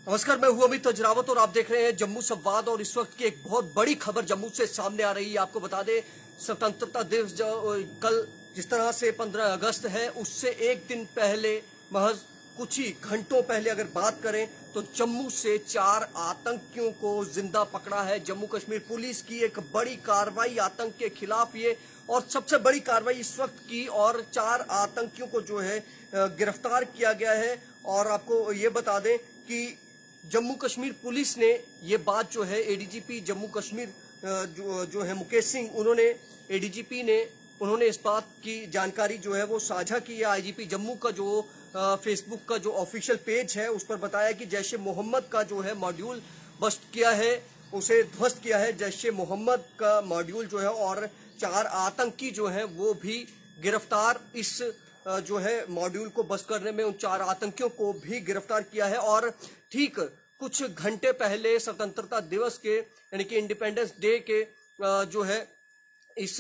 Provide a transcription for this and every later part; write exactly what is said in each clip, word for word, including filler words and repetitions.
नमस्कार, मैं हूं अमित अजरावत और आप देख रहे हैं जम्मू संवाद। और इस वक्त की एक बहुत बड़ी खबर जम्मू से सामने आ रही है। आपको बता दें, स्वतंत्रता दिवस जो कल जिस तरह से पंद्रह अगस्त है, उससे एक दिन पहले, महज कुछ ही घंटों पहले अगर बात करें तो जम्मू से चार आतंकियों को जिंदा पकड़ा है। जम्मू कश्मीर पुलिस की एक बड़ी कार्रवाई आतंक के खिलाफ, ये और सबसे बड़ी कार्रवाई इस वक्त की, और चार आतंकियों को जो है गिरफ्तार किया गया है। और आपको ये बता दें कि जम्मू कश्मीर पुलिस ने ये बात जो है एडीजीपी जम्मू कश्मीर जो जो है मुकेश सिंह, उन्होंने एडीजीपी ने उन्होंने इस बात की जानकारी जो है वो साझा की है। आईजीपी जम्मू का जो फेसबुक का जो ऑफिशियल पेज है उस पर बताया कि जैश ए मोहम्मद का जो है मॉड्यूल बस्ट किया है, उसे ध्वस्त किया है जैश ए मोहम्मद का मॉड्यूल जो है, और चार आतंकी जो है वो भी गिरफ्तार, इस जो है मॉड्यूल को बस्ट करने में उन चार आतंकियों को भी गिरफ्तार किया है। और ठीक कुछ घंटे पहले स्वतंत्रता दिवस के, यानी कि इंडिपेंडेंस डे के जो है इस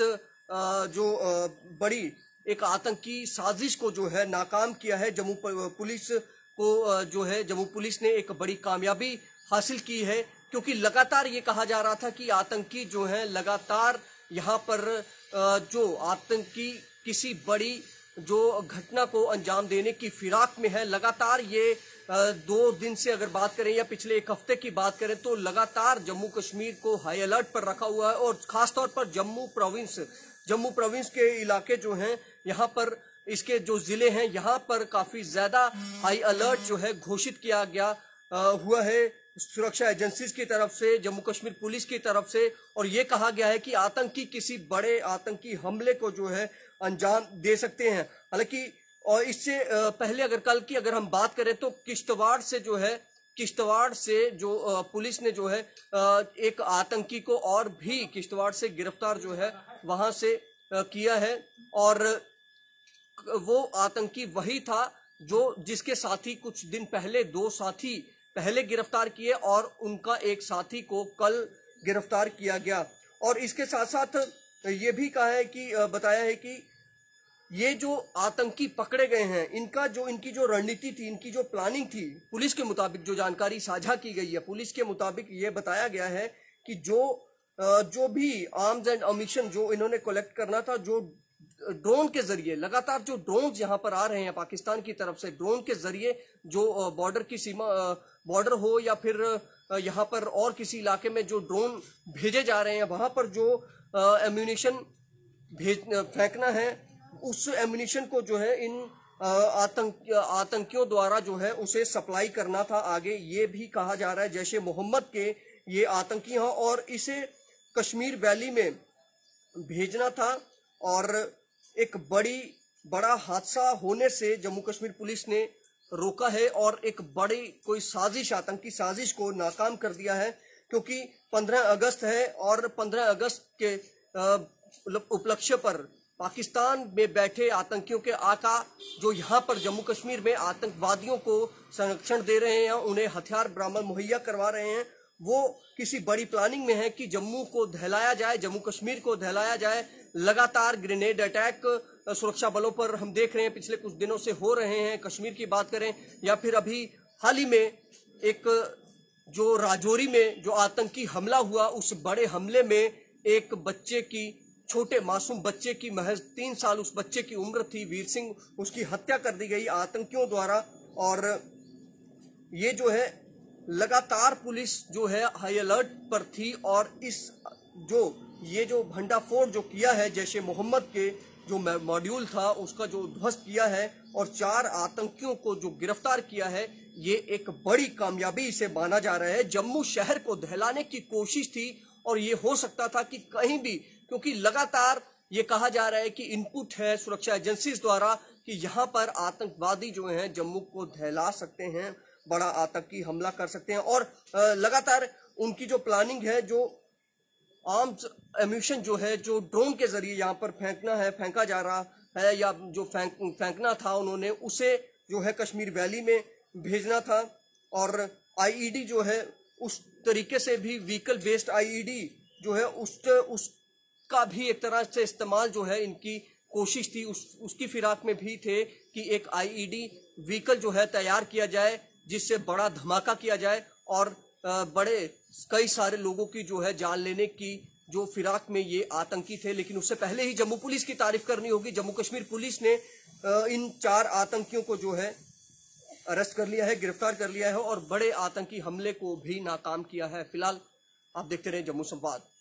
जो बड़ी एक आतंकी साजिश को जो है नाकाम किया है। जम्मू पुलिस को जो है जम्मू पुलिस ने एक बड़ी कामयाबी हासिल की है, क्योंकि लगातार ये कहा जा रहा था कि आतंकी जो है लगातार यहाँ पर जो आतंकी किसी बड़ी जो घटना को अंजाम देने की फिराक में है। लगातार ये दो दिन से अगर बात करें या पिछले एक हफ्ते की बात करें तो लगातार जम्मू कश्मीर को हाई अलर्ट पर रखा हुआ है। और खासतौर पर जम्मू प्रोविंस जम्मू प्रोविंस के इलाके जो हैं, यहाँ पर इसके जो जिले हैं, यहाँ पर काफी ज्यादा हाई अलर्ट जो है घोषित किया गया हुआ है सुरक्षा एजेंसीज की तरफ से, जम्मू कश्मीर पुलिस की तरफ से। और ये कहा गया है कि आतंकी किसी बड़े आतंकी हमले को जो है अंजाम दे सकते हैं। हालांकि और इससे पहले अगर कल की अगर हम बात करें तो किश्तवाड़ से जो है किश्तवाड़ से जो पुलिस ने जो है एक आतंकी को और भी किश्तवाड़ से गिरफ्तार जो है वहां से किया है। और वो आतंकी वही था जो जिसके साथी कुछ दिन पहले दो साथी पहले गिरफ्तार किए, और उनका एक साथी को कल गिरफ्तार किया गया। और इसके साथ साथ ये भी कहा है कि बताया है कि ये जो आतंकी पकड़े गए हैं, इनका जो इनकी जो रणनीति थी, इनकी जो प्लानिंग थी, पुलिस के मुताबिक जो जानकारी साझा की गई है, पुलिस के मुताबिक ये बताया गया है कि जो जो भी आर्म्स एंड अम्यूनिशन जो इन्होंने कलेक्ट करना था, जो ड्रोन के जरिए लगातार जो ड्रोन यहाँ पर आ रहे हैं पाकिस्तान की तरफ से, ड्रोन के जरिए जो बॉर्डर की सीमा बॉर्डर हो या फिर यहाँ पर और किसी इलाके में जो ड्रोन भेजे जा रहे हैं, वहां पर जो एम्यूनिशन भेज फेंकना है, उस एम्यूनिशन को जो है इन आतंक आतंकियों द्वारा जो है उसे सप्लाई करना था आगे। ये भी कहा जा रहा है जैश ए मोहम्मद के ये आतंकी हैं, और इसे कश्मीर वैली में भेजना था। और एक बड़ी बड़ा हादसा होने से जम्मू कश्मीर पुलिस ने रोका है और एक बड़ी कोई साजिश, आतंकी साजिश को नाकाम कर दिया है। क्योंकि पंद्रह अगस्त है और पंद्रह अगस्त के उपलक्ष्य पर पाकिस्तान में बैठे आतंकियों के आका जो यहाँ पर जम्मू कश्मीर में आतंकवादियों को संरक्षण दे रहे हैं, उन्हें हथियार बरामद मुहैया करवा रहे हैं, वो किसी बड़ी प्लानिंग में है कि जम्मू को दहलाया जाए, जम्मू कश्मीर को दहलाया जाए। लगातार ग्रेनेड अटैक सुरक्षा बलों पर हम देख रहे हैं पिछले कुछ दिनों से हो रहे हैं। कश्मीर की बात करें या फिर अभी हाल ही में एक जो राजौरी में जो आतंकी हमला हुआ, उस बड़े हमले में एक बच्चे की, छोटे मासूम बच्चे की, महज तीन साल उस बच्चे की उम्र थी, वीर सिंह, उसकी हत्या कर दी गई आतंकियों द्वारा। और ये जो है लगातार पुलिस जो है हाई अलर्ट पर थी, और इस जो ये जो भंडाफोड़ जो किया है जैश ए मोहम्मद के जो मॉड्यूल था उसका जो ध्वस्त किया है और चार आतंकियों को जो गिरफ्तार किया है, ये एक बड़ी कामयाबी इसे माना जा रहा है। जम्मू शहर को दहलाने की कोशिश थी, और ये हो सकता था कि कहीं भी, क्योंकि लगातार ये कहा जा रहा है कि इनपुट है सुरक्षा एजेंसीज द्वारा कि यहाँ पर आतंकवादी जो हैं जम्मू को दहला सकते हैं, बड़ा आतंकी हमला कर सकते हैं। और लगातार उनकी जो प्लानिंग है, जो आर्म्स एम्यूनिशन जो है, जो ड्रोन के जरिए यहाँ पर फेंकना है, फेंका जा रहा है, या जो फेंक फेंकना था उन्होंने, उसे जो है कश्मीर वैली में भेजना था। और आईईडी जो है उस तरीके से भी, व्हीकल बेस्ड आईईडी जो है उस उसका भी एक तरह से इस्तेमाल जो है इनकी कोशिश थी, उस उसकी फिराक में भी थे कि एक आईईडी व्हीकल जो है तैयार किया जाए, जिससे बड़ा धमाका किया जाए और बड़े कई सारे लोगों की जो है जान लेने की जो फिराक में ये आतंकी थे। लेकिन उससे पहले ही जम्मू पुलिस की तारीफ करनी होगी। जम्मू कश्मीर पुलिस ने इन चार आतंकियों को जो है अरेस्ट कर लिया है, गिरफ्तार कर लिया है और बड़े आतंकी हमले को भी नाकाम किया है। फिलहाल आप देखते रहे जम्मू संवाद।